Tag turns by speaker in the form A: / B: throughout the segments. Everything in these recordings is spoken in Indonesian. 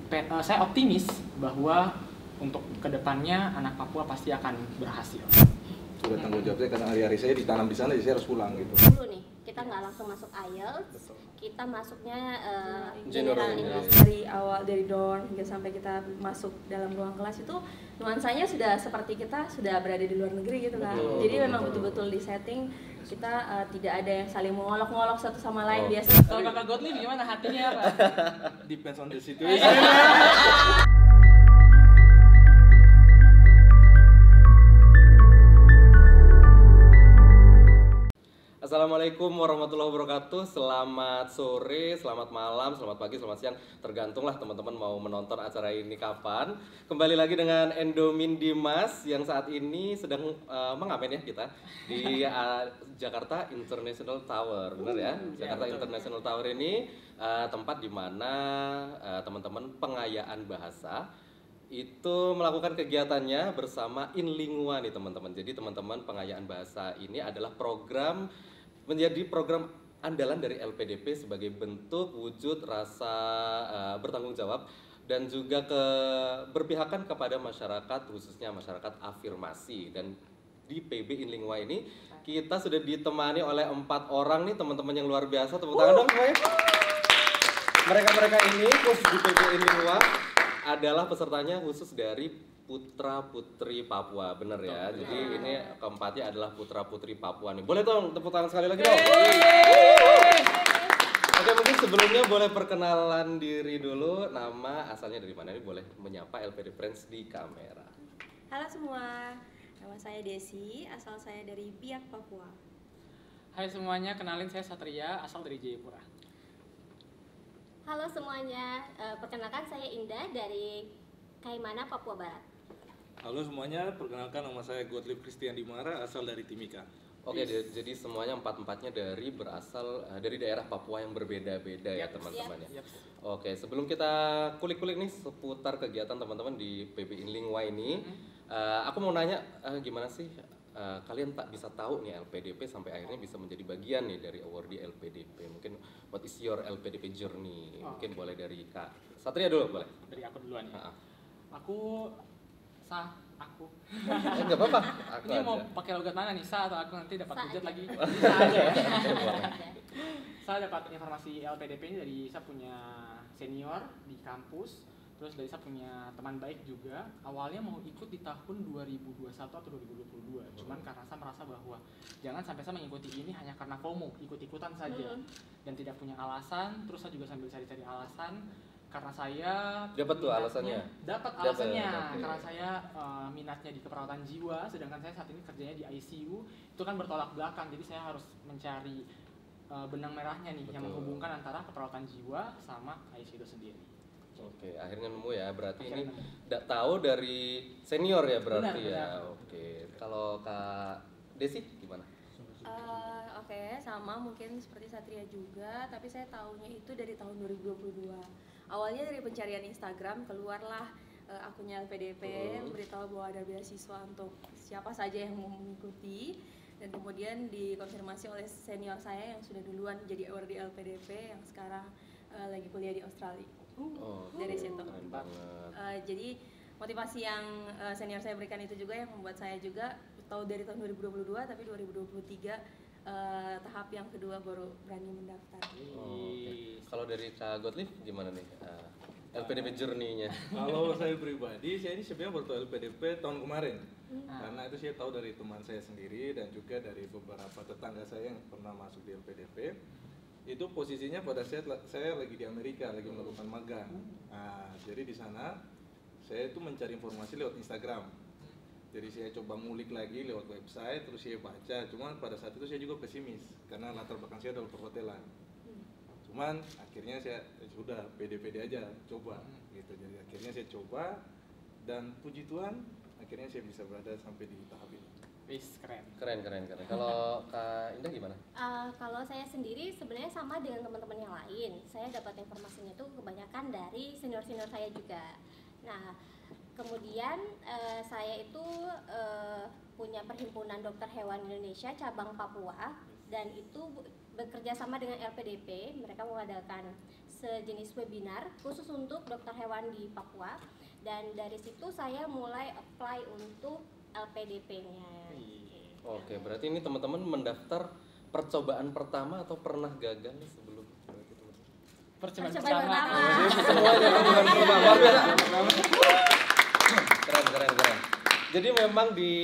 A: saya optimis bahwa untuk kedepannya anak Papua pasti akan berhasil.
B: Sudah tanggung jawabnya karena hari-hari saya ditanam di sana, jadi saya harus pulang gitu.
C: Dulu nih, kita nggak langsung masuk IELTS, kita masuknya general English.
D: Dari awal, dari dorm hingga sampai kita masuk dalam ruang kelas itu nuansanya sudah seperti kita sudah berada di luar negeri gitu kan. Jadi memang betul-betul di setting kita tidak ada yang saling mengolok-ngolok satu sama lain biasa.
A: Kalau Kakak Gottlieb gimana hatinya apa?
B: Depends on the situation.
E: Assalamualaikum warahmatullahi wabarakatuh. Selamat sore, selamat malam, selamat pagi, selamat siang. Tergantunglah teman-teman mau menonton acara ini kapan. Kembali lagi dengan Endomin Dimas yang saat ini sedang mengamen ya kita di Jakarta International Tower, benar ya? Jakarta International Tower ini tempat di mana teman-teman pengayaan bahasa itu melakukan kegiatannya bersama Inlingua nih teman-teman. Jadi teman-teman pengayaan bahasa ini adalah menjadi program andalan dari LPDP sebagai bentuk wujud rasa bertanggung jawab dan juga berpihakan kepada masyarakat, khususnya masyarakat afirmasi. Dan di PB Inlingua ini kita sudah ditemani oleh 4 orang nih teman-teman yang luar biasa. Tepuk tangan dong semuanya. Mereka ini khusus di PB Inlingua adalah pesertanya khusus dari putra-putri Papua, bener ya. Jadi ini keempatnya adalah putra-putri Papua nih. Boleh dong tepuk tangan sekali lagi dong. Oke, mungkin sebelumnya boleh perkenalan diri dulu, nama asalnya dari mana nih, boleh menyapa LPD Friends di kamera.
D: Halo semua, nama saya Desi, asal saya dari Biak, Papua.
A: Hai semuanya, kenalin saya Satria, asal dari Jayapura.
C: Halo semuanya, perkenalkan saya Indah dari Kaimana, Papua Barat.
B: Halo semuanya, perkenalkan nama saya Gottlieb Christian Dimara, asal dari Timika.
E: Oke, jadi semuanya empat-empatnya berasal dari daerah Papua yang berbeda-beda ya teman-teman ya. Oke, sebelum kita kulik-kulik nih seputar kegiatan teman-teman di PB Inlingua ini, aku mau nanya gimana sih kalian tak bisa tahu nih LPDP sampai akhirnya bisa menjadi bagian nih dari awardee LPDP. Mungkin what is your LPDP journey? Mungkin boleh dari Kak Satria dulu boleh.
A: Dari aku duluan ya. Aku.
E: Enggak apa-apa.
A: Ini mau pakai logat mana nih? Sa atau aku nanti dapat hujat lagi?
C: Sa aja ya.
A: Saya dapat informasi LPDP ini dari saya punya senior di kampus. Terus dari saya punya teman baik juga. Awalnya mau ikut di tahun 2021 atau 2022. Cuman karena saya merasa bahwa jangan sampai saya mengikuti ini hanya karena FOMO, ikut-ikutan saja dan tidak punya alasan. Terus saya juga sambil cari-cari alasan. Karena saya
E: dapat tuh alasannya.
A: Dapat alasannya. Karena saya minatnya di keperawatan jiwa, sedangkan saya saat ini kerjanya di ICU. Itu kan bertolak belakang. Jadi saya harus mencari benang merahnya nih yang menghubungkan antara keperawatan jiwa sama ICU itu sendiri.
E: Oke, akhirnya nemu ya. Berarti ini tidak tahu dari senior ya berarti ya. Oke. Kalau Kak Desi gimana?
D: Oke, sama mungkin seperti Satria juga, tapi saya tahunya itu dari tahun 2022. Awalnya dari pencarian Instagram, keluarlah akunnya LPDP, memberitahu bahwa ada beasiswa untuk siapa saja yang mau mengikuti, dan kemudian dikonfirmasi oleh senior saya yang sudah duluan jadi awardee LPDP yang sekarang lagi kuliah di Australia. Dari situ. Jadi motivasi yang senior saya berikan itu juga yang membuat saya juga tahu dari tahun 2022, tapi 2023 tahap yang kedua baru berani mendaftar.
E: Kalau dari Kak Gottlieb gimana nih LPDP journey-nya?
B: Kalau saya pribadi, saya ini sebenarnya baru tahu LPDP tahun kemarin. Karena itu saya tahu dari teman saya sendiri dan juga dari beberapa tetangga saya yang pernah masuk di LPDP. Itu posisinya pada saat saya lagi di Amerika, lagi melakukan magang. Nah, jadi di sana saya itu mencari informasi lewat Instagram. Jadi saya coba ngulik lagi lewat website, terus saya baca. Cuman pada saat itu saya juga pesimis karena latar belakang saya adalah perhotelan. Cuman akhirnya saya sudah pede-pede aja coba gitu. Jadi akhirnya saya coba dan puji Tuhan akhirnya saya bisa berada sampai di tahap ini.
A: Keren.
E: Kalau Kak Indah gimana?
C: Kalau saya sendiri sebenarnya sama dengan teman-teman yang lain. Saya dapat informasinya itu kebanyakan dari senior-senior saya juga. Nah, kemudian saya itu punya Perhimpunan Dokter Hewan Indonesia cabang Papua, dan itu bekerja sama dengan LPDP. Mereka mengadakan sejenis webinar khusus untuk dokter hewan di Papua, dan dari situ saya mulai apply untuk LPDP-nya.
E: Oke, berarti ini teman-teman mendaftar percobaan pertama atau pernah gagal nih sebelum?
A: Percobaan
C: Percobaan
A: pertama.
E: Semuanya percobaan pertama. Luar biasa. Keren. Jadi memang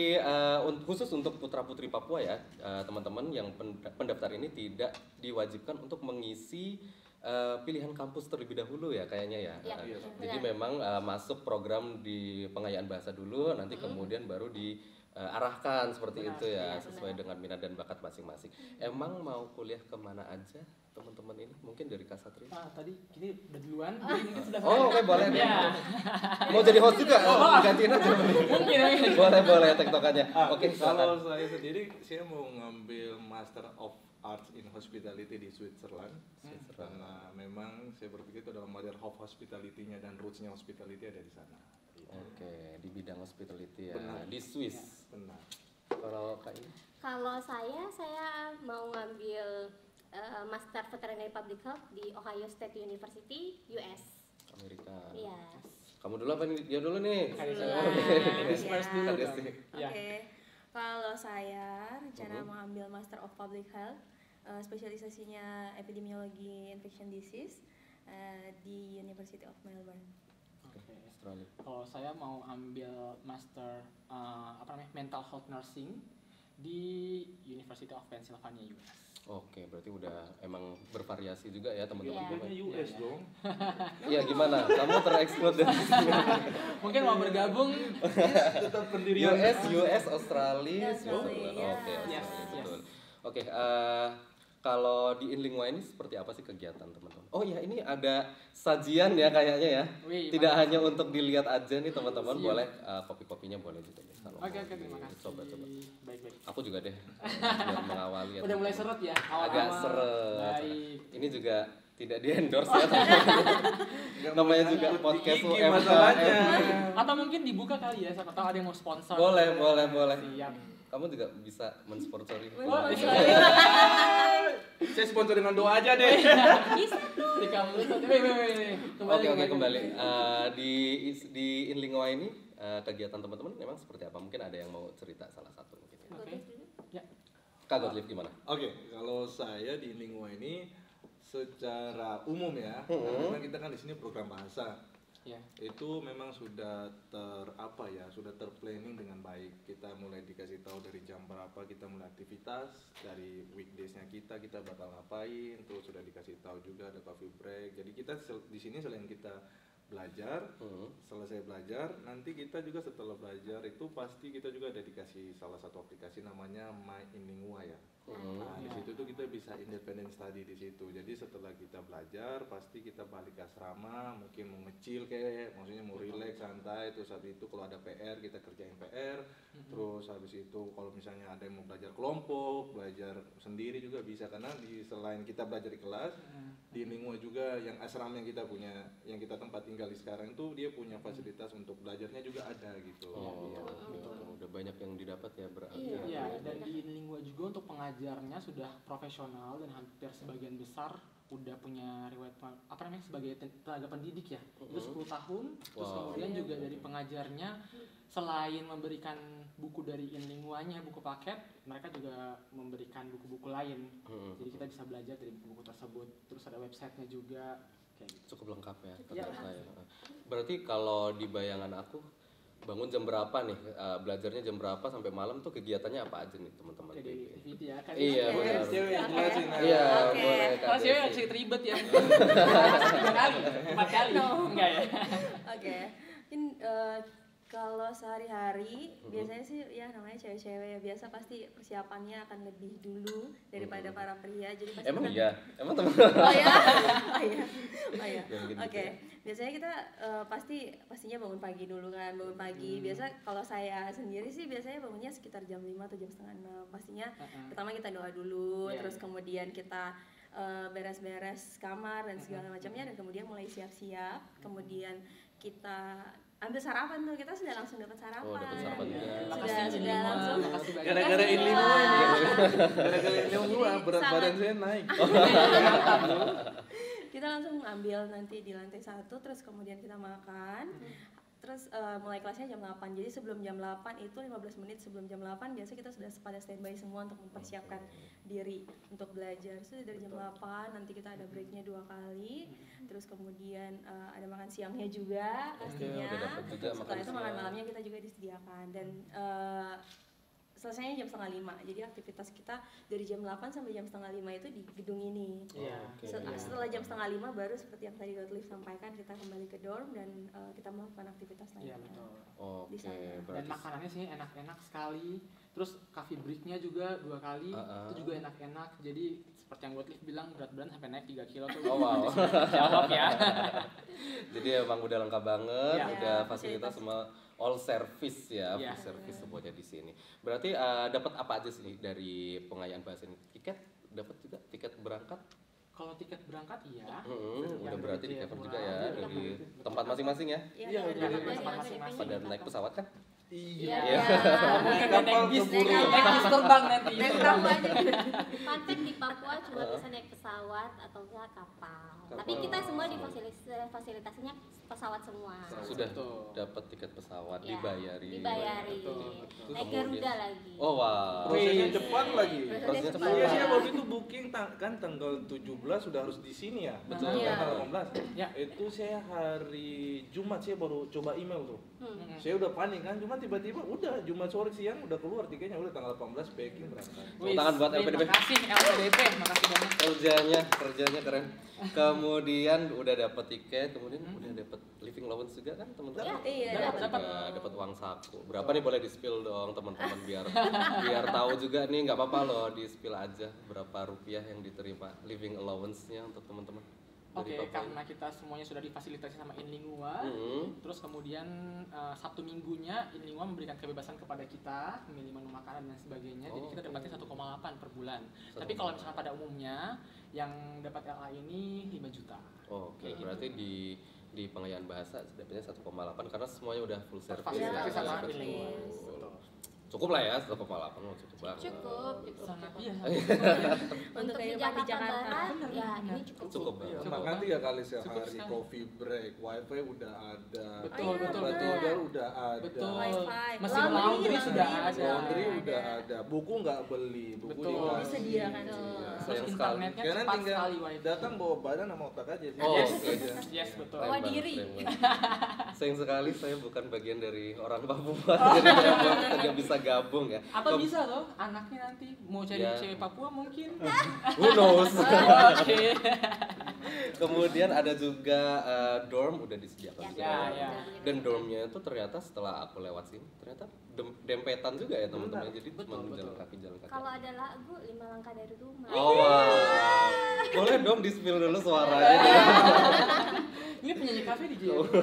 E: khusus untuk putra-putri Papua ya, teman-teman yang pendaftar ini tidak diwajibkan untuk mengisi pilihan kampus terlebih dahulu ya kayaknya ya.
C: Iya,
E: Jadi
C: benar.
E: memang masuk program di pengayaan bahasa dulu, nanti kemudian baru diarahkan seperti
A: Benar,
E: itu ya,
C: iya,
E: sesuai dengan minat dan bakat masing-masing. Emang mau kuliah kemana aja teman-teman ini? Mungkin dari Kak Satria.
A: Tadi ini udah duluan, jadi mungkin sudah
E: Oh, oke, boleh.
A: Ya.
E: Mau jadi host juga? Gantiin aja.
A: Mungkin.
E: Boleh tektokannya. Oke,
B: Kalau
E: silakan.
B: saya sendiri, saya mau ngambil Master of Arts in Hospitality di Switzerland. Karena memang saya berpikir itu adalah Mother of Hospitality-nya dan roots-nya hospitality ada di sana.
E: Oke, di bidang hospitality ya,
B: Benar.
E: di Swiss.
B: Benar.
E: Kalau Kak ini?
C: Kalau saya mau ngambil Master Veterinary Public Health di Ohio State University, US.
E: Amerika.
C: Iya.
E: Kamu dulu apa nih? Dia dulu nih.
A: Ladies first dulu
E: Ladies
A: dong.
E: nih.
A: Ya.
D: Oke, kalau saya rencana mau ambil Master of Public Health, spesialisasinya epidemiologi infection disease di University of Melbourne.
A: Oke.
E: Australia.
A: Kalau saya mau ambil master mental health nursing di University of Pennsylvania US.
E: Oke, berarti udah emang bervariasi juga ya teman-teman.
C: Iya.
B: Ini US dong.
E: Iya, gimana? Kamu tereksklud dari sini.
A: Mungkin mau bergabung.
B: Tetap pendirian.
E: US, Australia,
D: Australia.
E: Switzerland. Oke,
A: Yes,
E: Australia,
A: yes.
E: betul. Oke, kalau di Inlingua ini seperti apa sih kegiatan teman-teman? Oh ya, ini ada sajian ya kayaknya ya.
A: Wih,
E: Tidak
A: mantap.
E: hanya untuk dilihat aja nih teman-teman,
A: Siap.
E: boleh kopi-kopinya boleh juga nih. Kalau
A: Oke,
E: mau
A: terima kasih.
E: Coba.
A: Baik.
E: Aku juga deh, biar mengawali ya.
A: Udah mulai
E: teman-teman.
A: seret ya?
E: Agak
A: awal-awal.
E: seret.
A: Baik.
E: Ini juga tidak di endorse ya teman-teman. Namanya juga podcast
B: Gigi
E: UMKM.
B: masalahnya.
A: Atau mungkin dibuka kali ya, siapa tahu ada yang mau sponsor.
E: Boleh.
A: Siap.
E: Kamu juga bisa mensponsori.
A: Wah,
B: Saya sponsor dengan doa aja deh.
C: Bisa tuh.
A: Di kamu. Wih.
E: Oke, kembali. Di Inlingua ini kegiatan teman-teman memang seperti apa? Mungkin ada yang mau cerita salah satu mungkin. Ya.
A: Oke. Ya.
E: Kak Gottlieb gimana?
B: Oke, kalau saya di Lingua ini secara umum ya, karena memang kita kan di sini program bahasa.
A: Ya.
B: Itu memang sudah sudah terplanning dengan baik. Kita mulai dikasih tahu dari jam berapa kita mulai aktivitas, dari weekdays-nya kita bakal ngapain, terus sudah dikasih tahu juga ada coffee break. Jadi kita di sini selain kita belajar, selesai belajar, nanti kita juga setelah belajar itu pasti kita juga ada dikasih salah satu aplikasi namanya My Inlingua ya. Nah, di situ tuh kita bisa independent study di situ. Jadi setelah kita belajar, pasti kita balik ke asrama, mungkin mau ngecil kayak, maksudnya mau relax, santai. Terus habis itu kalau ada PR, kita kerjain PR. Terus habis itu kalau misalnya ada yang mau belajar kelompok, belajar sendiri juga bisa. Karena selain kita belajar di kelas, di Lingua juga yang asrama yang kita punya, yang kita tempat tinggal di sekarang itu dia punya fasilitas untuk belajarnya juga ada gitu.
E: Oh,
B: Iya.
E: gitu. Udah banyak yang didapat ya berarti.
A: Iya, dan di Lingua juga untuk pengajarnya sudah profesional dan hampir sebagian besar udah punya riwayat sebagai tenaga pendidik ya. Itu 10 tahun. Terus
E: Wow.
A: kemudian juga dari pengajarnya selain memberikan buku dari Inlinguanya, buku paket, mereka juga memberikan buku-buku lain. Jadi kita bisa belajar dari buku-buku tersebut. Terus ada websitenya juga kayak gitu.
E: Cukup lengkap ya
A: Iya.
E: ternyata ya. Berarti kalau di bayangan aku bangun jam berapa nih, belajarnya jam berapa sampai malam tuh kegiatannya apa aja nih teman-teman?
A: Jadi
E: PIP?
A: activity ya kan.
E: Iya,
B: Boleh
E: benar.
B: cewek yang jelasin. Nah.
E: Iya,
D: Oke.
E: boleh Kak
A: Kalau cewek
E: Desi.
A: sedikit ribet ya. 3 kali, 4 kali. Enggak ya?
D: Oke, mungkin kalau sehari-hari biasanya sih ya namanya cewek-cewek ya, biasa pasti persiapannya akan lebih dulu daripada para pria. Jadi pasti
E: Emang
D: kan-
E: iya? Emang teman
D: Oh ya, oh ya, oh ya.
E: Jangan gitu
D: Oke,
E: ya.
D: biasanya kita pastinya bangun pagi dulu kan, bangun pagi. Biasa kalau saya sendiri sih biasanya bangunnya sekitar jam 5 atau jam setengah 6. Pastinya pertama kita doa dulu,
A: Iya,
D: terus
A: iya.
D: kemudian kita beres-beres kamar dan segala macamnya, dan kemudian mulai siap-siap. Kemudian kita ambil sarapan tuh, kita sudah langsung dapat sarapan.
E: Oh, dapat sarapan juga.
A: Makasih
D: Sudah
A: Inlingua,
D: langsung.
A: makasih banyak.
B: Gara-gara
D: Makasih,
B: Inlingua
D: Pak.
B: ini. Gara-gara Inlingua berat
D: Sangat-
B: badan saya naik.
D: Kita langsung ambil nanti di lantai 1, terus kemudian kita makan. Terus mulai kelasnya jam 8. Jadi sebelum jam 8 itu 15 menit sebelum jam 8 biasa kita sudah pada standby semua untuk mempersiapkan diri untuk belajar. So dari jam 8 nanti kita ada breaknya 2 kali. Terus kemudian ada makan siangnya juga pastinya. Setelah itu makan malamnya kita juga disediakan dan selesainya jam 4:30. Jadi aktivitas kita dari jam 8 sampai jam 4:30 itu di gedung ini. Setelah jam 4:30 baru seperti yang tadi Dotliv sampaikan kita kembali ke dorm dan kita melakukan aktivitas lainnya. Di sana.
A: Dan makanannya sih enak-enak sekali. Terus coffee breaknya juga 2 kali, itu juga enak-enak. Jadi seperti yang Dotliv bilang berat badan sampai naik 3 kilo tuh.
E: Oh wow.
A: Jawab ya.
E: Jadi emang udah lengkap banget, udah fasilitas semua all service ya, full service semuanya di sini. Berarti dapat apa aja sih dari pengayaan bahasa ini? Tiket dapat juga, tiket berangkat?
A: Kalau tiket berangkat iya.
E: Udah berarti di cover juga ya dari tempat masing-masing ya?
A: Iya, dari tempat masing-masing.
E: Pada naik pesawat kan?
C: Iya.
A: Naik bis terbang nanti.
C: Fun fact di Papua cuma bisa naik pesawat atau enggak kapal. Tapi kita semua difasilitasinya pesawat semua.
E: Sudah dapat tiket pesawat, dibayari.
C: Naik Garuda lagi.
E: Oh wow.
B: Prosesnya cepat lagi.
E: Prosesnya cepat.
B: Iya, saya waktu itu booking kan tanggal 17 sudah harus di sini ya.
E: Betul.
B: Tanggal 18. Ya. Itu saya hari Jumat saya baru coba email tuh. Saya udah panik kan, cuma tiba-tiba udah Jumat sore siang udah keluar tiketnya, udah tanggal 18 packing berangkat.
E: Tangan buat LPDP.
A: Makasih LPDP, makasih banget.
E: Kerjanya keren. Kemudian udah dapat tiket, kemudian udah dapat living allowance juga kan teman-teman?
D: Iya,
E: dapat uang saku. Berapa nih boleh di-spill dong teman-teman biar tahu juga nih, nggak apa-apa loh di-spill aja berapa rupiah yang diterima living allowance-nya untuk teman-teman.
A: Oke, karena kita semuanya sudah difasilitasi sama Inlingua, terus kemudian Sabtu Minggunya Inlingua memberikan kebebasan kepada kita memilih menu makanan dan sebagainya, jadi kita dapatnya 1,8 per bulan. Tapi kalau misalkan pada umumnya yang dapat LA ini 5 juta.
E: Oke, berarti di pengayaan bahasa dapatnya 1,8 karena semuanya udah full service.
A: Fasilitasi sama Inlingua.
E: Cukup lah ya 1,8 cukup banget.
C: Cukup.
A: Sangat iya.
D: Untuk
C: di
D: kehidupan di
C: Jakarta
D: Jakarta.
C: Barat ya ini cukup.
B: Makan 3 kali sehari,
A: sekali.
B: coffee break, wifi udah ada,
A: Betul.
B: tidur udah ada,
A: Betul.
D: Wi-Fi.
A: Mesin laundry sudah ada.
B: laundry udah ada, buku nggak beli, buku
A: Betul.
B: dikasih.
D: Disediakan
B: Iya.
A: Terus
E: Sayang
A: internetnya
B: Karena
A: cepat
B: tinggal
A: sekali wifi.
B: datang bawa badan sama otak aja.
E: Oh,
A: Yes.
E: oke.
A: Yes, betul.
C: Bawa diri.
E: Sayang sekali saya bukan bagian dari orang Papua, jadi tidak bisa gabung ya.
A: Atau bisa loh, anaknya nanti mau cari
E: Ya.
A: cewek Papua mungkin.
E: Who knows?
A: Oke.
E: Kemudian ada juga dorm udah disediakan juga.
A: Ya.
E: Dan dormnya itu ternyata setelah aku lewat sini ternyata dempetan juga ya teman-teman. Jadi cuma jalan kaki.
C: Kalau ada lagu 5 langkah dari rumah.
E: Oh wow. Boleh dong di-spill dulu suaranya.
A: Ini penyanyi kafe di Jaya.
C: Oh.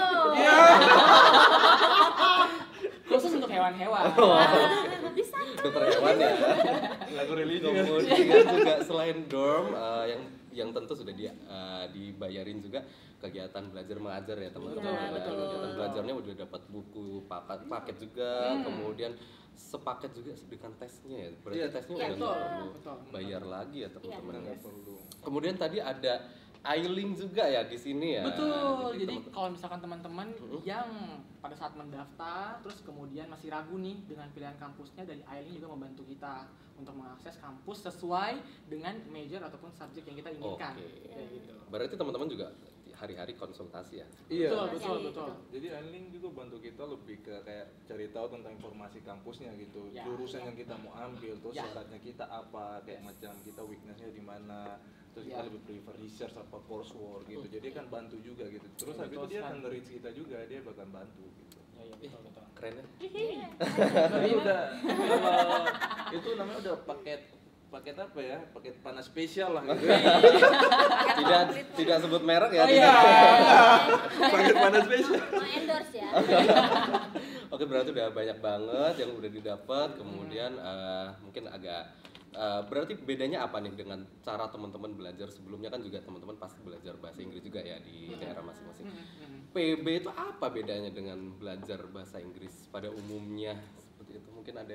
A: Khusus untuk hewan-hewan.
C: Bisa.
E: Dokter hewan ya.
B: Lagu religi.
E: Kemudian juga selain dorm yang tentu sudah dibayarin juga kegiatan belajar mengajar ya teman-teman.
C: Iya, betul.
E: Kegiatan belajarnya udah dapat buku paket juga, kemudian sepaket juga berikan tesnya ya. Berarti
B: Iya,
E: tesnya
C: iya,
E: udah nggak
A: betul.
E: perlu bayar lagi ya teman-teman.
C: Iya,
B: perlu.
E: Kemudian tadi ada Ailing juga ya di sini ya.
A: Betul. Jadi
E: teman-teman-
A: kalau misalkan teman-teman yang pada saat mendaftar terus kemudian masih ragu nih dengan pilihan kampusnya, dari Ailing juga membantu kita untuk mengakses kampus sesuai dengan major ataupun subjek yang kita inginkan.
E: Oke.
A: Kayak gitu.
E: Berarti teman-teman juga hari-hari konsultasi ya.
B: Iya.
A: Betul.
B: Jadi Ailing juga bantu kita lebih ke kayak cari tahu tentang informasi kampusnya gitu,
A: Ya.
B: jurusan yang kita mau ambil, terus
A: Ya.
B: syaratnya kita apa, kayak macam kita weaknessnya di mana, terus kita
A: Ya.
B: lebih prefer research apa coursework gitu. Jadi kan bantu juga gitu. Terus habis
A: Betul
B: itu dia
A: sekali.
B: akan reach kita juga, dia bakal bantu gitu.
A: Ya, betul.
E: Keren ya.
B: Jadi udah kalau itu namanya udah paket apa ya? Paket panas spesial lah gitu.
E: Tidak sebut merek ya.
B: Paket panas spesial.
C: Mau endorse ya.
E: Oke, berarti udah banyak banget yang udah didapat. Kemudian mungkin agak berarti bedanya apa nih dengan cara teman-teman belajar sebelumnya? Kan juga teman-teman pasti belajar bahasa Inggris juga ya di daerah masing-masing. PB itu apa bedanya dengan belajar bahasa Inggris pada umumnya? Seperti itu mungkin ada yang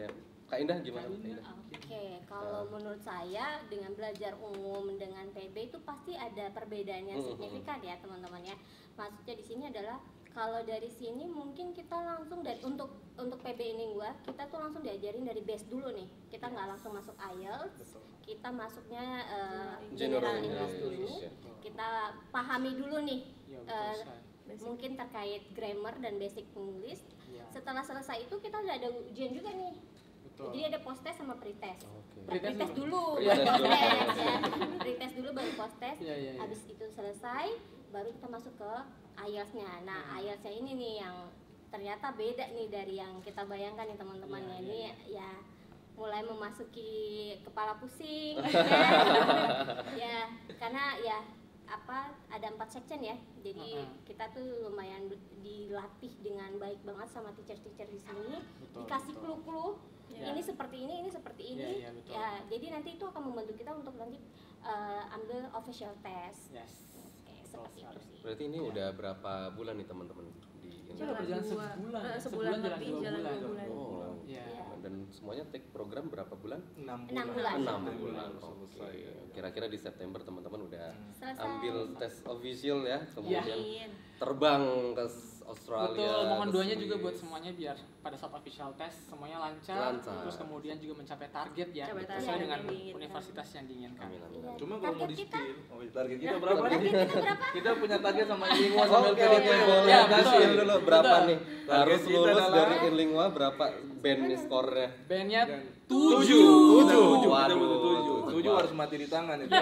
E: Kak Indah gimana? Kak Indah?
C: Oke, kalau menurut saya dengan belajar umum dengan PB itu pasti ada perbedaan yang signifikan ya teman-teman ya. Maksudnya di sini adalah kalau dari sini mungkin kita langsung dari untuk PB ini kita tuh langsung diajarin dari base dulu nih. Kita nggak langsung masuk IELTS, kita masuknya General English dulu. Kita pahami dulu nih mungkin terkait grammar dan basic English. Setelah selesai itu kita udah ada ujian juga nih. Jadi ada post test sama pretest. Pretest dulu, pretest dulu baru post test. Habis itu selesai, baru kita masuk ke IELTS-nya. Nah, IELTS-nya ini nih yang ternyata beda nih dari yang kita bayangkan nih teman-teman. Ini ya mulai memasuki kepala pusing. Ya, karena ya ada 4 section ya. Jadi kita tuh lumayan dilatih dengan baik banget sama teacher-teacher di sini. Dikasih clue-clue. Ini seperti ini seperti ini. Ya, jadi nanti itu akan membantu kita untuk nanti ambil official test. Seperti itu sih.
E: Berarti ini udah berapa bulan nih teman-teman di
A: Udah berjalan sebulan
D: lebih, jalan 2 bulan.
E: Oh, dan semuanya take program berapa bulan?
B: 6
C: bulan.
E: 6 bulan. Oke. Kira-kira di September teman-teman udah ambil tes official ya, kemudian terbang ke Australia.
A: Betul, mohon doanya juga buat semuanya biar pada saat official test semuanya lancar. Terus kemudian juga mencapai target ya, sesuai dengan universitas yang diinginkan.
B: Cuma kalau mau di
C: Target
B: spill, target kita berapa?
C: Kita
B: Kita punya target sama Inlingua sama
E: Oke,
B: LPDP.
E: boleh
A: Ya,
E: kasih
A: betul.
E: dulu berapa
A: Betul.
E: nih?
B: Target
E: Harus
B: kita
E: lulus
B: adalah-
E: dari Inlingua berapa band nih skornya?
A: Bandnya
B: 7.
E: 7.
B: Kita
E: Waduh.
B: butuh 7 harus mati di tangan itu.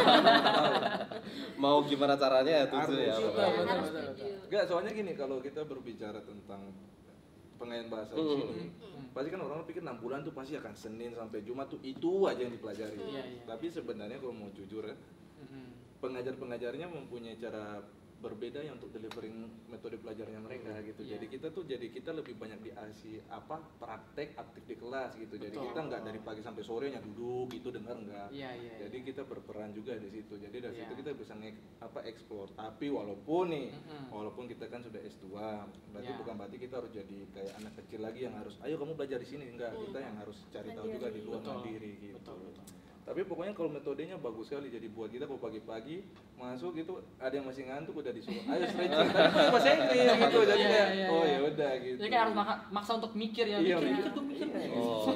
E: Mau gimana caranya ya 7 ya?
B: Harus.
E: Bapak?
C: harus setuju.
B: Enggak, soalnya gini, kalau kita berbicara tentang pengayaan bahasa di sini, pasti kan orang pikir 6 bulan tuh pasti akan Senin sampai Jumat tuh itu aja yang dipelajari. Tapi sebenarnya kalau mau jujur ya, pengajar-pengajarnya mempunyai cara berbeda ya untuk delivering metode pelajarnya mereka gitu. Jadi kita lebih banyak dikasih praktek aktif di kelas gitu. Jadi kita nggak dari pagi sampai sorenya duduk gitu dengar enggak. Jadi kita berperan juga di situ. Jadi dari situ kita bisa explore. Tapi walaupun kita kan sudah S2, berarti bukan berarti kita harus jadi kayak anak kecil lagi yang harus ayo kamu belajar di sini, enggak. Kita yang harus cari tahu juga di luar mandiri gitu. Tapi pokoknya kalau metodenya bagus sekali, jadi buat kita kalau pagi-pagi masuk gitu ada yang masih ngantuk udah disuruh ayo stretching tapi bahasa Inggris gitu, jadi kayak oh ya udah gitu.
A: Jadi kayak harus maksa untuk mikir ya, mikir.
E: Oh,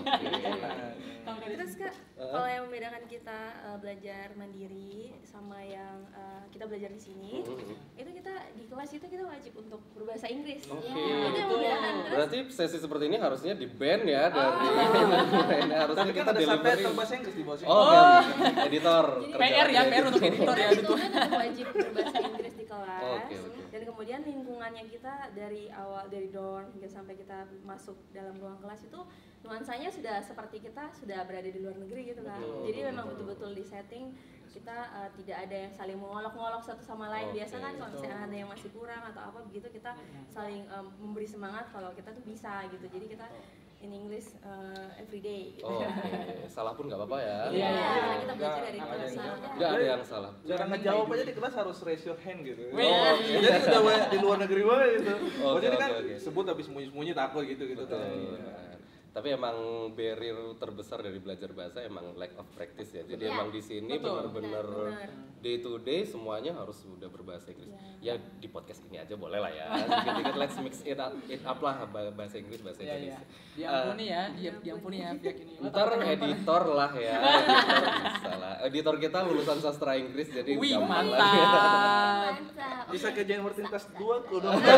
D: Terus Kak, kalau yang membedakan kita belajar mandiri sama yang kita belajar di sini, itu kita di kelas itu kita wajib untuk berbahasa Inggris.
E: Oke.
D: Itu yang membedakan. Terus
E: Berarti sesi seperti ini harusnya di band ya dari harusnya
B: Tapi kan
E: kita
B: ada
E: delivery.
B: subtitle bahasa Inggris di bawah sini.
E: Oh, oke. Editor.
A: PR ya, PR untuk editor ya gitu.
D: Kita tetap wajib berbahasa Inggris di kelas.
E: Oke.
D: Dan kemudian lingkungannya kita dari awal dari dorm hingga sampai kita masuk dalam ruang kelas itu nuansanya sudah seperti kita sudah berada di luar negeri gitu kan. Jadi memang betul-betul di setting kita tidak ada yang saling mengolok-ngolok satu sama lain. Biasa kan kalau misalnya ada yang masih kurang atau apa begitu kita saling memberi semangat kalau kita tuh bisa gitu. Jadi kita in English every day gitu.
E: Oh, oke. Salah pun nggak apa-apa ya.
D: Iya, karena kita belajar dari kelas.
E: Nggak ada yang salah.
B: Cara ngejawab aja di kelas harus raise your hand gitu.
A: Oh,
B: Jadi udah banyak di luar negeri banget gitu.
E: Oke,
B: Jadi kan
E: oke.
B: sebut habis sembunyi-sembunyi takut gitu.
E: Betul. Tapi emang barrier terbesar dari belajar bahasa emang lack of practice ya. Jadi emang di sini benar-benar day to day semuanya harus sudah berbahasa Inggris. Ya di podcast ini aja boleh lah ya. Dikit-dikit let's mix it up lah bahasa Inggris bahasa Indonesia.
A: Diampuni ya, diampuni ya pihak ini.
E: Ntar editor lah ya, editor bisa lah. Editor kita lulusan sastra Inggris jadi
A: Wih,
E: gampang lah.
C: Mantap.
B: Bisa kerjain Martin tas 2 ke udah.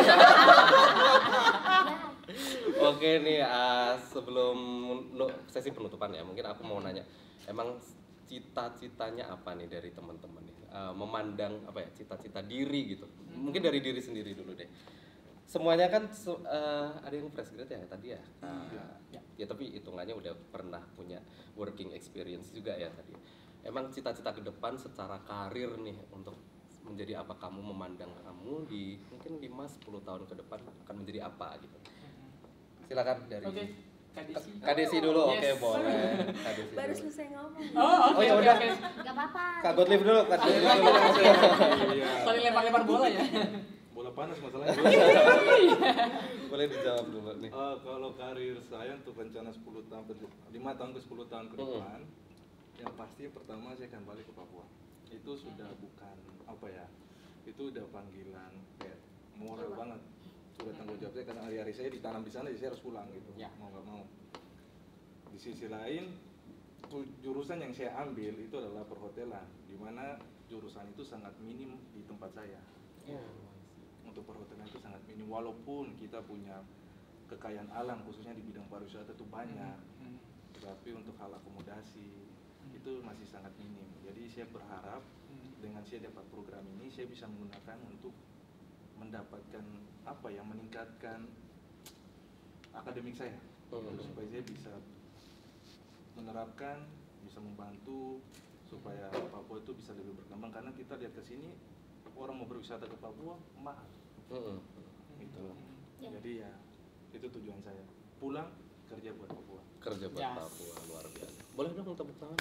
E: Oke nih, sebelum sesi penutupan ya, mungkin aku mau nanya, emang cita-citanya apa nih dari teman-teman nih? Memandang apa ya, cita-cita diri gitu. Mungkin dari diri sendiri dulu deh. Semuanya kan ada yang fresh grade ya tadi ya. Ya tapi hitungannya udah pernah punya working experience juga ya tadi. Emang cita-cita ke depan secara karir nih untuk menjadi apa, kamu memandang kamu di mungkin 5-10 tahun ke depan akan menjadi apa gitu. Silakan dari Kak Desi dulu. Oke, boleh. Kak Desi
D: Baru
E: dulu.
D: selesai ngomong.
E: Oh ya udah.
C: Gak apa-apa.
E: Kak Gottlieb dulu, Kak Gottlieb dulu.
A: Saling lempar-lempar bola ya.
B: Bola panas masalahnya.
E: Boleh dijawab dulu nih.
B: Kalau karir saya untuk rencana 5 tahun ke 10 tahun ke depan, yang pasti pertama saya akan balik ke Papua. Itu sudah bukan apa ya, itu udah panggilan kayak moral banget. Sudah tanggung jawab saya karena hari-hari saya ditanam di sana, jadi saya harus pulang gitu, mau nggak mau. Di sisi lain, jurusan yang saya ambil itu adalah perhotelan, di mana jurusan itu sangat minim di tempat saya. Untuk perhotelan itu sangat minim, walaupun kita punya kekayaan alam khususnya di bidang pariwisata itu banyak, tetapi untuk hal akomodasi itu masih sangat minim. Jadi saya berharap dengan saya dapat program ini saya bisa menggunakan untuk mendapatkan apa ya, meningkatkan akademik saya, supaya saya bisa menerapkan, bisa membantu supaya Papua itu bisa lebih berkembang, karena kita lihat ke sini orang mau berwisata ke Papua mahal. Gitu. Jadi ya itu tujuan saya, pulang kerja buat Papua.
E: Kerja buat Papua, luar biasa. Boleh dong tepuk tangan.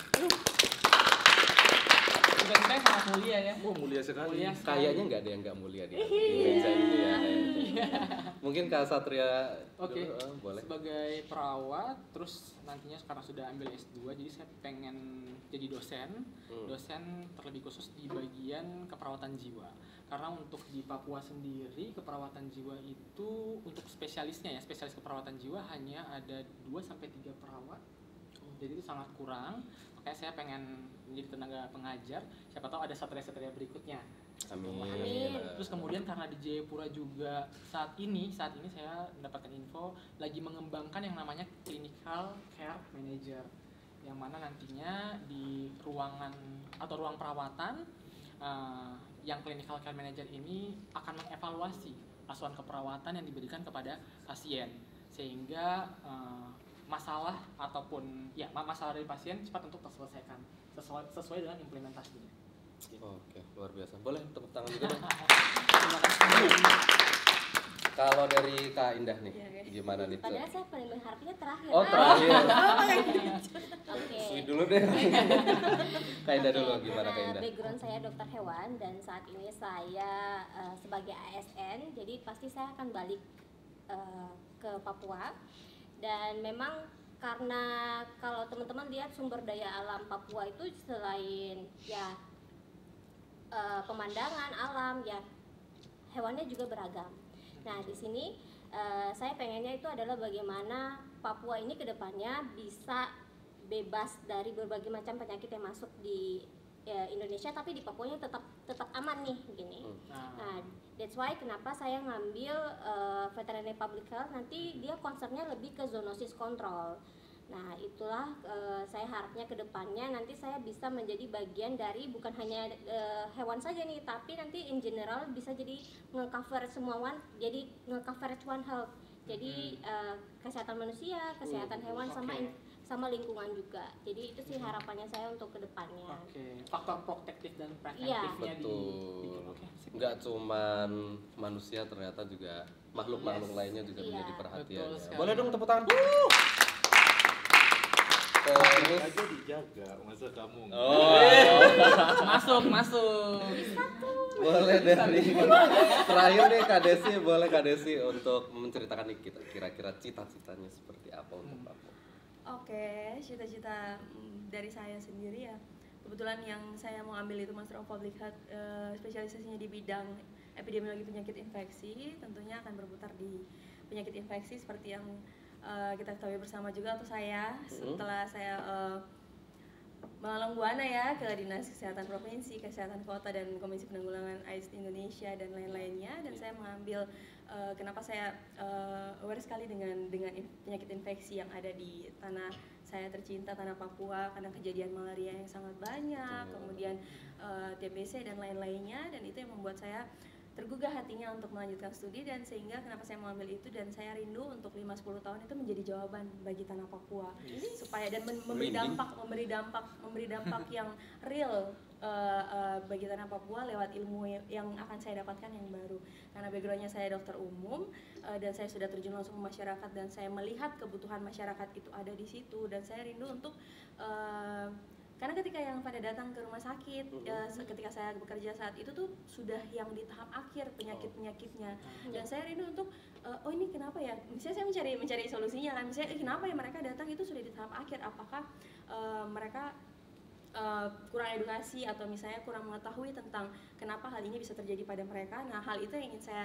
A: Tugas saya sangat mulia ya.
B: Mulia sekali.
E: Kayaknya nggak ada yang nggak mulia di meja ini ya. Mungkin Kak Satria boleh.
A: Sebagai perawat, terus nantinya sekarang sudah ambil S2, jadi saya pengen jadi dosen. Dosen terlebih khusus di bagian keperawatan jiwa. Karena untuk di Papua sendiri, keperawatan jiwa itu untuk spesialisnya ya, spesialis keperawatan jiwa hanya ada 2-3 perawat. Jadi itu sangat kurang. Makanya saya pengen menjadi tenaga pengajar, siapa tahu ada satria-satria berikutnya.
E: Amin.
A: Terus kemudian karena di Jayapura juga saat ini saya mendapatkan info lagi mengembangkan yang namanya clinical care manager, yang mana nantinya di ruangan atau ruang perawatan yang clinical care manager ini akan mengevaluasi asuhan keperawatan yang diberikan kepada pasien, sehingga masalah ataupun masalah dari pasien cepat untuk terselesaikan sesuai dengan implementasinya.
E: Oke, luar biasa. Boleh tepuk tangan juga dong.
A: Terima kasih.
E: Kalau dari Kak Indah nih, gimana nih?
C: Padahal saya paling berharapnya terakhir.
E: Oh, terakhir.
C: Oke.
E: Sweet dulu deh. Kak Indah dulu, gimana Kak Indah?
C: Background saya dokter hewan dan saat ini saya sebagai ASN, jadi pasti saya akan balik ke Papua. Dan memang karena kalau teman-teman lihat sumber daya alam Papua itu selain ya pemandangan alam, ya hewannya juga beragam. Nah di sini saya pengennya itu adalah bagaimana Papua ini kedepannya bisa bebas dari berbagai macam penyakit yang masuk di Indonesia, tapi di Papuanya tetap aman nih gini. Nah, that's why kenapa saya ngambil veterinary public health, nanti dia concernnya lebih ke zoonosis control. Nah, itulah saya harapnya ke depannya nanti saya bisa menjadi bagian dari bukan hanya hewan saja nih, tapi nanti in general bisa jadi nge-cover semua jadi nge-coverage one health. Jadi kesehatan manusia, kesehatan hewan sama lingkungan juga. Jadi itu sih harapannya saya untuk kedepannya.
A: Faktor protektif dan preventifnya
E: betul. Nggak cuman manusia, ternyata juga makhluk-makhluk lainnya juga menjadi perhatian. Boleh dong tepuk tangan.
B: Terus aja dijaga, masa kamu?
A: Masuk.
E: Boleh dari terakhir nih Kak Desi, boleh Kak Desi untuk menceritakan nih kira-kira cita-citanya seperti apa untuk Papua.
D: Oke, cita-cita dari saya sendiri ya, kebetulan yang saya mau ambil itu Master of Public Health, spesialisasinya di bidang epidemiologi penyakit infeksi, tentunya akan berputar di penyakit infeksi seperti yang kita ketahui bersama juga. Atau saya setelah saya melalang buana ya ke Dinas Kesehatan Provinsi, Kesehatan Kota, dan Komisi Penanggulangan AIDS di Indonesia dan lain-lainnya, dan saya mengambil kenapa saya aware sekali dengan penyakit infeksi yang ada di tanah saya tercinta, tanah Papua, karena kejadian malaria yang sangat banyak, kemudian TBC dan lain-lainnya, dan itu yang membuat saya tergugah hatinya untuk melanjutkan studi, dan sehingga kenapa saya mengambil itu, dan saya rindu untuk 5-10 tahun itu menjadi jawaban bagi tanah Papua, supaya dan memberi dampak yang real bagi tanah Papua lewat ilmu yang akan saya dapatkan yang baru. Karena backgroundnya saya dokter umum, dan saya sudah terjun langsung ke masyarakat, dan saya melihat kebutuhan masyarakat itu ada di situ, dan saya rindu untuk karena ketika yang pada datang ke rumah sakit ketika saya bekerja saat itu tuh sudah yang di tahap akhir penyakitnya dan saya rindu untuk oh ini kenapa ya, misalnya saya mencari solusinya kan, misalnya kenapa ya mereka datang itu sudah di tahap akhir, apakah mereka kurang edukasi atau misalnya kurang mengetahui tentang kenapa hal ini bisa terjadi pada mereka. Nah, hal itu yang ingin saya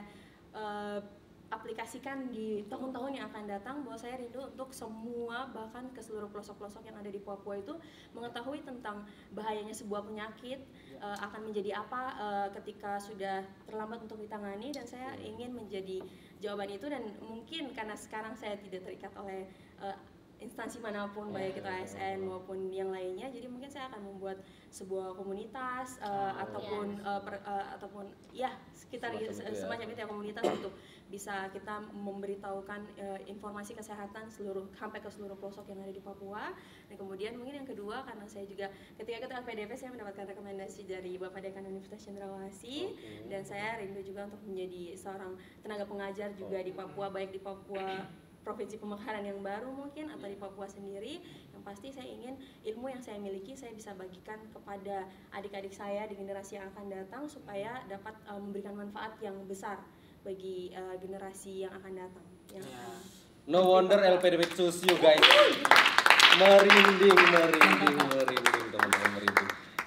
D: aplikasikan di tahun-tahun yang akan datang, bahwa saya rindu untuk semua, bahkan ke seluruh pelosok-pelosok yang ada di Papua itu mengetahui tentang bahayanya sebuah penyakit, akan menjadi apa ketika sudah terlambat untuk ditangani, dan saya ingin menjadi jawaban itu. Dan mungkin karena sekarang saya tidak terikat oleh instansi manapun, baik itu ASN maupun yang lainnya, jadi mungkin saya akan membuat sebuah komunitas ataupun ya sekitar semacam itu ya, komunitas untuk bisa kita memberitahukan informasi kesehatan sampai ke seluruh pelosok yang ada di Papua. Dan kemudian mungkin yang kedua, karena saya juga ketika ikut LPDP saya mendapatkan rekomendasi dari Bapak Dekan Universitas Cendrawasih, dan saya rindu juga untuk menjadi seorang tenaga pengajar juga di Papua, baik di Papua Provinsi Pemekaran yang baru mungkin atau di Papua sendiri. Yang pasti saya ingin ilmu yang saya miliki saya bisa bagikan kepada adik-adik saya di generasi yang akan datang, supaya dapat memberikan manfaat yang besar bagi generasi yang akan datang.
E: No wonder LPDP choose you guys. Merinding teman-teman, merinding.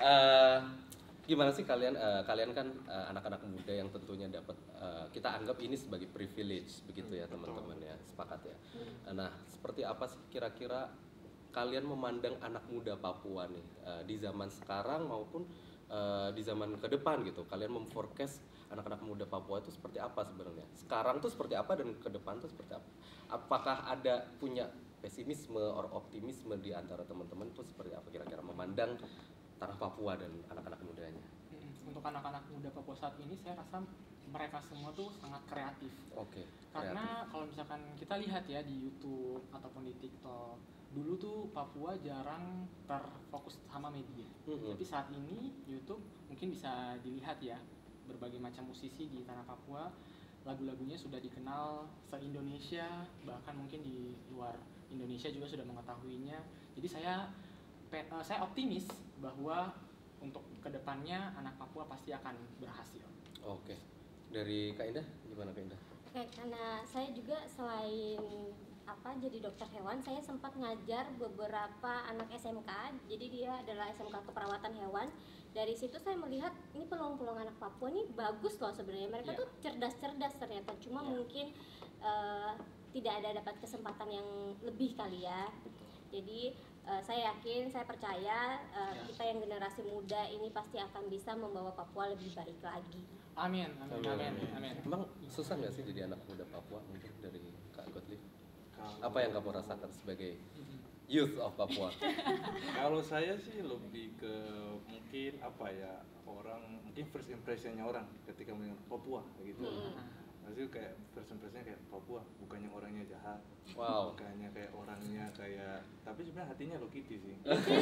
E: Gimana sih kalian kan anak-anak muda yang tentunya dapat kita anggap ini sebagai privilege begitu ya teman-teman ya, sepakat ya. Nah, seperti apa sih kira-kira kalian memandang anak muda Papua nih di zaman sekarang maupun di zaman ke depan gitu? Kalian memforecast anak-anak muda Papua itu seperti apa sebenarnya? Sekarang tuh seperti apa dan ke depan tuh seperti apa? Apakah ada punya pesimisme atau optimisme di antara teman-teman tuh seperti apa kira-kira memandang tanah Papua dan anak-anak mudanya?
A: Untuk anak-anak muda Papua saat ini saya rasa mereka semua tuh sangat kreatif. Karena kalau misalkan kita lihat ya di YouTube ataupun di TikTok, dulu tuh Papua jarang terfokus sama media. Tapi saat ini YouTube mungkin bisa dilihat ya, berbagai macam musisi di tanah Papua, lagu-lagunya sudah dikenal se-Indonesia, bahkan mungkin di luar Indonesia juga sudah mengetahuinya. Jadi saya optimis bahwa untuk kedepannya anak Papua pasti akan berhasil.
E: Oke. Dari Kak Indah, gimana Kak Indah?
C: Karena saya juga selain jadi dokter hewan, saya sempat ngajar beberapa anak SMK. Jadi dia adalah SMK keperawatan hewan. Dari situ saya melihat ini peluang-peluang anak Papua ini bagus loh sebenarnya. Mereka tuh cerdas-cerdas ternyata. Cuma mungkin tidak ada dapat kesempatan yang lebih kali ya. Jadi saya yakin, saya percaya kita yang generasi muda ini pasti akan bisa membawa Papua lebih baik lagi.
A: Amin.
E: Emang susah nggak sih jadi anak muda Papua mungkin dari Kak Gottlieb? Apa yang kamu rasakan sebagai youth of Papua?
B: Kalau saya sih lebih ke mungkin orang mungkin first impressionnya orang ketika melihat Papua gitu. Maksudnya kayak first impressionnya kayak Papua, bukannya orangnya jahat, bukannya kayak orangnya kayak, tapi sebenarnya hatinya Hello Kitty sih.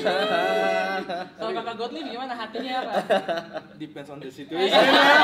A: Kalau Kakak Gottlieb gimana hatinya apa?
B: Depends on the situation.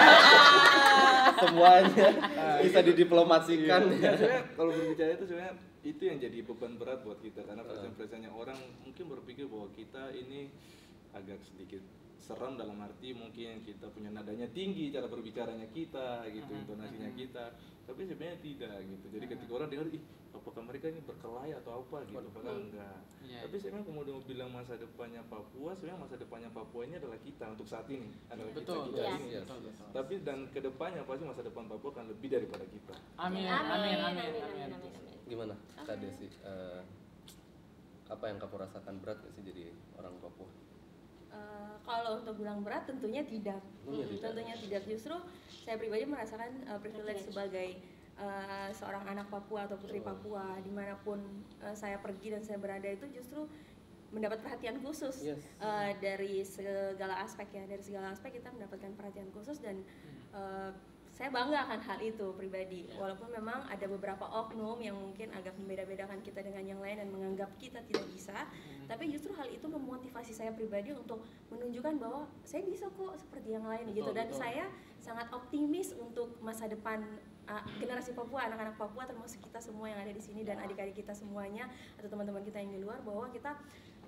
E: Semuanya bisa didiplomasikan.
B: Sebenarnya kalau berbicara itu sebenarnya itu yang jadi beban berat buat kita, karena first impressionnya orang mungkin berpikir bahwa kita ini agak sedikit serem, dalam arti mungkin kita punya nadanya tinggi, cara berbicaranya kita gitu, intonasinya kita, tapi sebenarnya tidak gitu. Jadi ketika orang dengar, apakah mereka ini berkelahi atau apa gitu, padahal enggak. Tapi sebenarnya kemudian mau bilang masa depannya Papua, sebenarnya masa depannya Papua ini adalah kita untuk saat ini, adalah kita ini. Tapi dan kedepannya pasti masa depan Papua akan lebih daripada kita.
A: Amin.
E: Gimana Kak Desi? Apa yang kamu rasakan berat nggak sih jadi orang Papua?
D: Kalau untuk bilang berat tentunya tidak. Tentunya tidak. Justru saya pribadi merasakan privilege sebagai seorang anak Papua atau putri Papua. Dimanapun saya pergi dan saya berada itu justru mendapat perhatian khusus dari segala aspek ya. Dari segala aspek kita mendapatkan perhatian khusus, dan saya bangga akan hal itu pribadi. Walaupun memang ada beberapa oknum yang mungkin agak membeda-bedakan kita dengan yang lain dan menganggap kita tidak bisa, tapi justru hal itu memotivasi saya pribadi untuk menunjukkan bahwa saya bisa kok seperti yang lain gitu. Dan saya sangat optimis untuk masa depan generasi Papua, anak-anak Papua termasuk kita semua yang ada di sini dan adik-adik kita semuanya atau teman-teman kita yang di luar, bahwa kita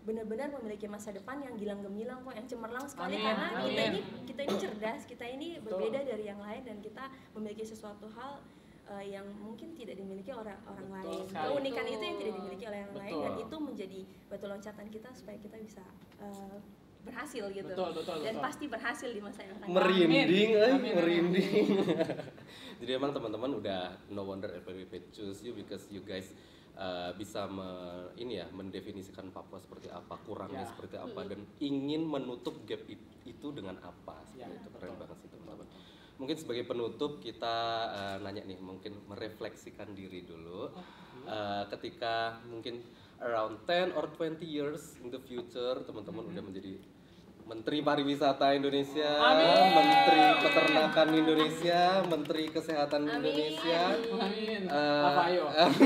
D: benar-benar memiliki masa depan yang gilang gemilang kok, yang cemerlang sekali.
A: Amin,
D: Karena
A: amin.
D: kita ini cerdas, kita ini
A: Betul.
D: berbeda dari yang lain, dan kita memiliki sesuatu hal yang mungkin tidak dimiliki orang
A: Betul
D: lain.
A: sekali.
D: Keunikan itu yang tidak dimiliki oleh yang lain,
A: Betul.
D: dan itu menjadi batu loncatan kita supaya kita bisa berhasil gitu.
A: Betul.
D: Dan pasti berhasil di masa yang akan datang.
E: Merinding,
A: Amin.
E: merinding. Jadi emang teman-teman udah no wonder LPDP choose you because you guys bisa mendefinisikan Papua seperti apa, kurangnya
A: Ya.
E: seperti apa, dan ingin menutup gap itu dengan apa.
A: Ya,
E: Seperti itu keren
A: betul.
E: banget sih teman-teman. Mungkin sebagai penutup kita nanya nih, mungkin merefleksikan diri dulu. Ketika mungkin around 10 or 20 years in the future teman-teman udah menjadi Menteri Pariwisata Indonesia,
A: Amin.
E: Menteri Peternakan Indonesia, Menteri Kesehatan
D: Amin.
E: Indonesia,
A: Amin. Apa ayo?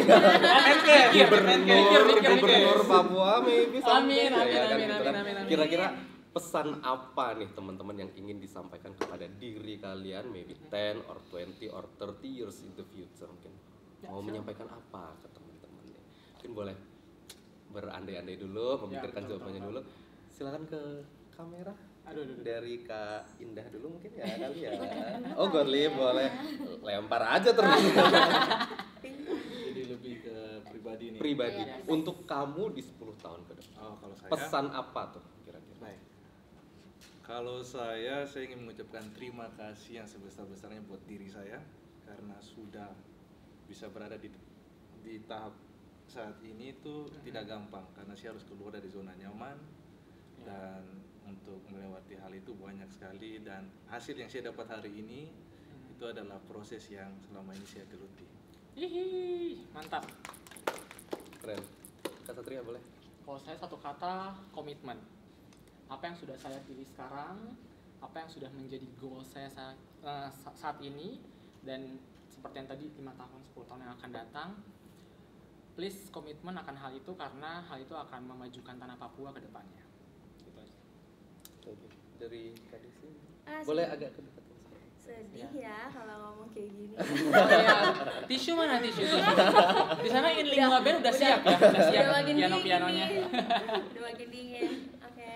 E: Gubernur Papua, maybe
A: Amin,
E: someday.
A: amin,
E: Ya kan,
A: amin,
E: gitu kan.
A: amin, amin.
E: Kira-kira pesan apa nih teman-teman yang ingin disampaikan kepada diri kalian maybe 10 or 20 or 30 years in the future, mungkin mau menyampaikan apa ke teman-teman nih? Mungkin boleh berandai-andai dulu, memikirkan
A: betul,
E: jawabannya
A: betul.
E: dulu. Silakan ke kamera.
A: Aduh.
E: Dari Kak Indah dulu mungkin ya kali ya. Oh, Godlip boleh lempar aja terus.
B: Jadi lebih ke pribadi nih.
E: Pribadi
C: Iya.
E: untuk kamu di 10 tahun ke depan.
B: Oh, kalau saya.
E: Pesan apa tuh kira-kira?
B: Baik. Kalau saya ingin mengucapkan terima kasih yang sebesar-besarnya buat diri saya karena sudah bisa berada di tahap saat ini itu tidak gampang karena saya harus keluar dari zona nyaman dan untuk melewati hal itu banyak sekali, dan hasil yang saya dapat hari ini itu adalah proses yang selama ini saya geluti.
A: Hihi, mantap.
E: Keren. Kak Satria boleh?
A: Kalau saya satu kata, komitmen. Apa yang sudah saya pilih sekarang, apa yang sudah menjadi goal saya saat ini, dan seperti yang tadi 5 tahun, 10 tahun yang akan datang, please komitmen akan hal itu karena hal itu akan memajukan tanah Papua ke depannya. Gitu aja.
E: Dari Kak Desi.
D: Ah,
E: Boleh agak ke dekat.
D: sedih ya kalau ngomong kayak gini.
A: Oh iya, tisu mana tisu? Di sana in lingua band udah siap ya, udah siap
D: Udah makin
A: piano-pianonya.
D: dingin. Udah makin dingin. Oke.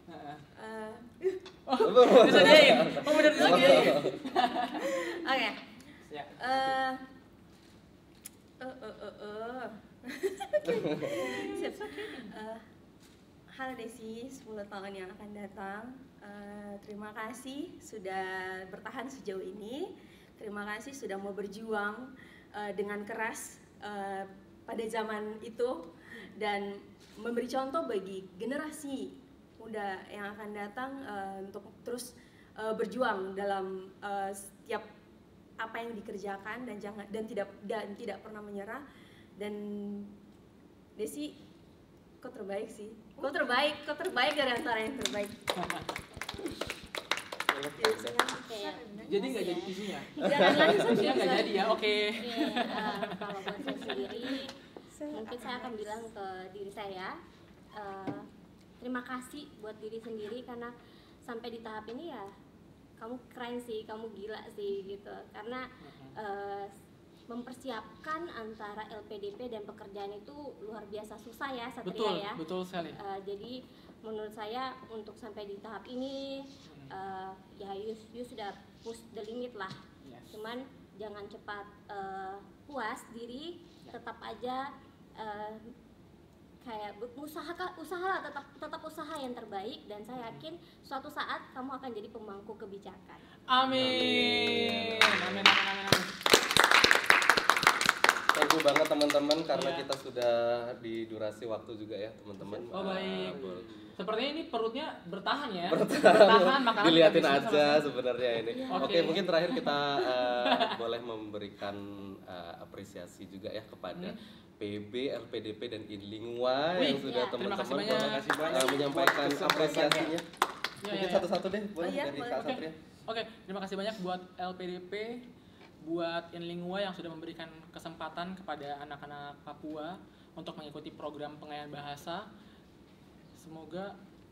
A: Disediain, oh bener disediain.
D: Oke.
A: Ya.
D: Sip. Halo Desi, 10 tahun yang akan datang. Terima kasih sudah bertahan sejauh ini. Terima kasih sudah mau berjuang dengan keras pada zaman itu dan memberi contoh bagi generasi muda yang akan datang untuk terus berjuang dalam setiap apa yang dikerjakan dan tidak pernah menyerah. Dan Desi, kau terbaik sih. Kau terbaik dari antara yang terbaik.
C: Oke.
A: Jadi nggak jadi tisunya?
D: Jangan langsung
A: Tisunya nggak jadi ya, oke.
C: Kalau buat saya sendiri, mungkin saya akan bilang ke diri saya, terima kasih buat diri sendiri karena sampai di tahap ini ya, kamu keren sih, kamu gila sih gitu. Karena mempersiapkan antara LPDP dan pekerjaan itu luar biasa susah ya, Satria ya.
A: Betul sekali.
C: Jadi menurut saya untuk sampai di tahap ini ya you sudah push the limit lah.
A: Yes.
C: Cuman jangan cepat puas diri, tetap aja kayak usaha tetap usaha yang terbaik, dan saya yakin suatu saat kamu akan jadi pemangku kebijakan.
A: Amin. Amin.
E: Thank you banget teman-teman karena
A: Iya.
E: kita sudah di durasi waktu juga ya teman-teman.
A: Oh baik.
E: Boleh.
A: Sepertinya ini perutnya bertahan ya. Bertahan makanan.
E: Dilihatin
A: tidak bisa
E: aja
A: sama-
E: sebenarnya ini.
A: Oke.
E: Oke, mungkin terakhir kita boleh memberikan apresiasi juga ya kepada PB, LPDP dan Inlingua yang
A: Wih,
E: sudah
C: ya,
A: terima kasih
E: teman-teman
A: banyak.
B: Terima kasih banyak
E: menyampaikan
B: buat kesempatannya.
E: apresiasinya.
A: Ya,
E: Mungkin
A: ya.
E: satu-satu deh, boleh
D: Oh, iya,
E: dari
D: boleh.
E: Kak
A: Oke.
E: Satria.
A: Oke, terima kasih banyak buat LPDP, buat Inlingua yang sudah memberikan kesempatan kepada anak-anak Papua untuk mengikuti program pengayaan bahasa. Semoga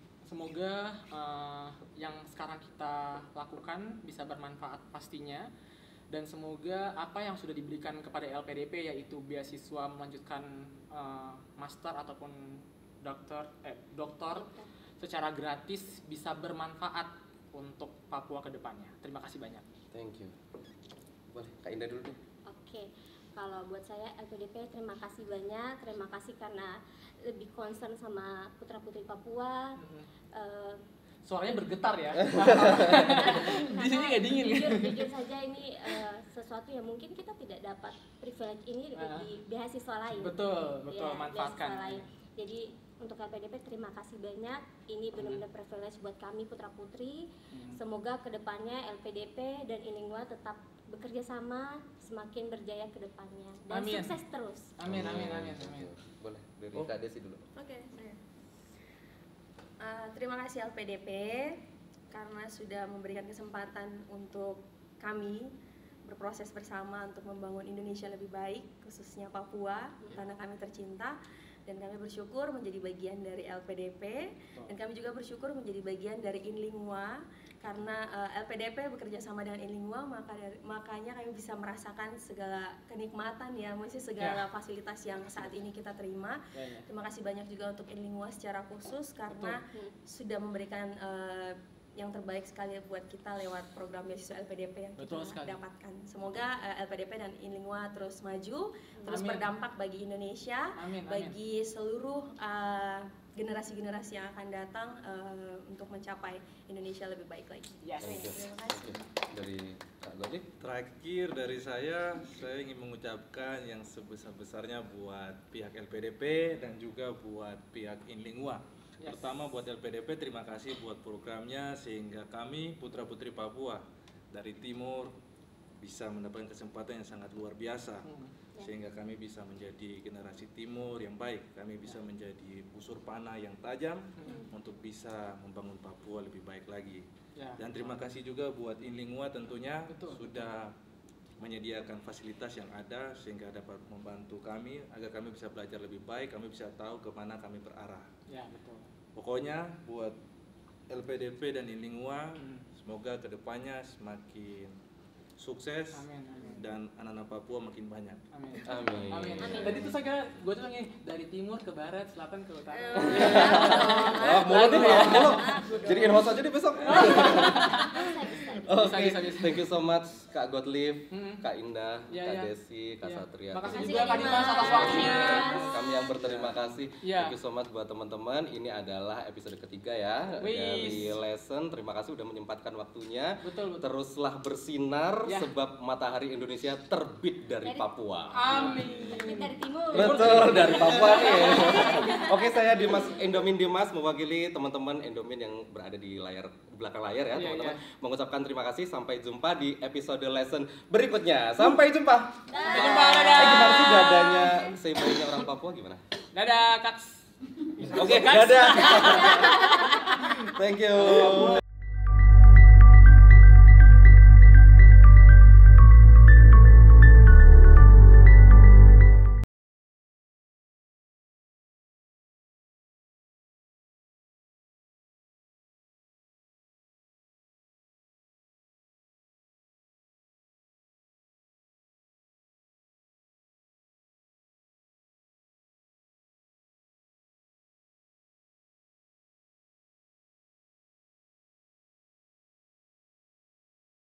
A: yang sekarang kita lakukan bisa bermanfaat pastinya, dan semoga apa yang sudah diberikan kepada LPDP yaitu beasiswa melanjutkan master ataupun dokter secara gratis bisa bermanfaat untuk Papua ke depannya. Terima kasih banyak.
E: Thank you. Boleh Kak Indah dulu deh.
C: Oke, kalau buat saya LPDP terima kasih banyak, terima kasih karena lebih concern sama putra-putri Papua.
A: Suaranya bergetar ya. Di sini nggak dingin ya.
C: Jujur saja ini sesuatu yang mungkin kita tidak dapat privilege ini di beasiswa lain.
A: Betul,
C: Ya,
A: manfaatkan.
C: beasiswa lain. Jadi untuk LPDP terima kasih banyak. Ini benar-benar privilege buat kami putra-putri. Semoga kedepannya LPDP dan Inlingua tetap bekerja sama, semakin berjaya ke depannya dan
A: Amin.
C: sukses terus.
A: Amin.
E: Boleh dari Kak Desi dulu.
D: Oke, saya. Terima kasih LPDP karena sudah memberikan kesempatan untuk kami berproses bersama untuk membangun Indonesia lebih baik, khususnya Papua, tanah kami tercinta. Dan kami bersyukur menjadi bagian dari LPDP, dan kami juga bersyukur menjadi bagian dari Inlingua karena LPDP bekerja sama dengan Inlingua, makanya kami bisa merasakan segala kenikmatan ya, maksudnya segala fasilitas yang saat ini kita terima. Terima kasih banyak juga untuk Inlingua secara khusus karena sudah memberikan yang terbaik sekali buat kita lewat program beasiswa LPDP yang kita dapatkan. Semoga LPDP dan Inlingua terus maju, terus berdampak bagi Indonesia, bagi seluruh generasi-generasi yang akan datang untuk mencapai Indonesia lebih baik lagi. Terima kasih.
E: Dari Kak Godi.
B: Terakhir dari saya ingin mengucapkan yang sebesar-besarnya buat pihak LPDP dan juga buat pihak Inlingua. Pertama buat LPDP, terima kasih buat programnya sehingga kami putra-putri Papua dari timur bisa mendapatkan kesempatan yang sangat luar biasa. Sehingga kami bisa menjadi generasi timur yang baik, kami bisa menjadi busur panah yang tajam untuk bisa membangun Papua lebih baik lagi. Dan terima kasih juga buat Inlingua tentunya sudah menyediakan fasilitas yang ada sehingga dapat membantu kami agar kami bisa belajar lebih baik, kami bisa tahu kemana kami berarah. Pokoknya buat LPDP dan Inlingua semoga kedepannya semakin sukses dan anak-anak Papua makin banyak.
E: Amin.
A: Tadi tuh saya gue tuh ngomongin dari timur ke barat, selatan ke utara.
E: Mulai jadiin host aja deh besok.
C: Bisa.
E: Thank you so much Kak Gottlieb, Kak Indah, Kak Desi, Kak Satria.
A: Makasih juga Kak Dimas atas waktunya.
E: Kami yang berterima kasih. Thank you so much buat teman-teman. Ini adalah episode ketiga ya dari lesson. Terima kasih udah menyempatkan waktunya. Teruslah bersinar sebab matahari Indonesia terbit dari Papua.
C: Amin. Terbit dari timur.
E: Betul, dari Papua nih. Oke, saya Endomin Dimas mewakili teman-teman Endomin yang berada di belakang layar ya, teman-teman. Mengucapkan terima kasih, sampai jumpa di episode lesson berikutnya. Sampai jumpa.
A: Sampai jumpa, dadah.
E: Gimana sih dadanya sayangnya orang Papua gimana?
A: Dadah, Kaks.
E: Oke, dadah. Thank you.